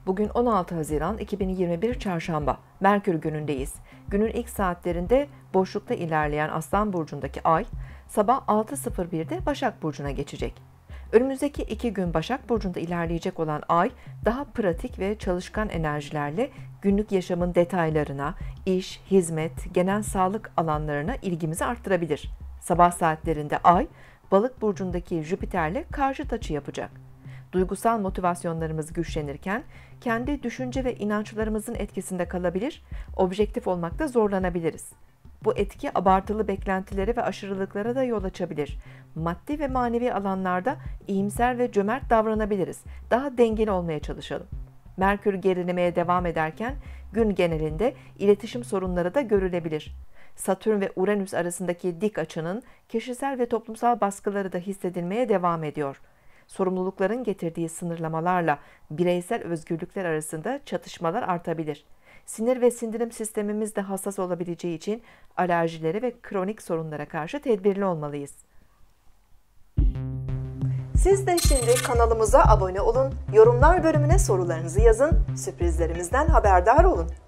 Bugün 16 Haziran 2021 Çarşamba, Merkür günündeyiz. Günün ilk saatlerinde boşlukta ilerleyen Aslan Burcu'ndaki Ay, sabah 6.01'de Başak Burcu'na geçecek. Önümüzdeki 2 gün Başak Burcu'nda ilerleyecek olan Ay, daha pratik ve çalışkan enerjilerle günlük yaşamın detaylarına, iş, hizmet, genel sağlık alanlarına ilgimizi arttırabilir. Sabah saatlerinde Ay, Balık Burcu'ndaki Jüpiter'le karşıt açı yapacak. Duygusal motivasyonlarımız güçlenirken kendi düşünce ve inançlarımızın etkisinde kalabilir, objektif olmakta zorlanabiliriz. Bu etki abartılı beklentilere ve aşırılıklara da yol açabilir. Maddi ve manevi alanlarda iyimser ve cömert davranabiliriz. Daha dengeli olmaya çalışalım. Merkür gerilemeye devam ederken gün genelinde iletişim sorunları da görülebilir. Satürn ve Uranüs arasındaki dik açının kişisel ve toplumsal baskıları da hissedilmeye devam ediyor. Sorumlulukların getirdiği sınırlamalarla bireysel özgürlükler arasında çatışmalar artabilir. Sinir ve sindirim sistemimiz de hassas olabileceği için alerjilere ve kronik sorunlara karşı tedbirli olmalıyız. Siz de şimdi kanalımıza abone olun, yorumlar bölümüne sorularınızı yazın, sürprizlerimizden haberdar olun.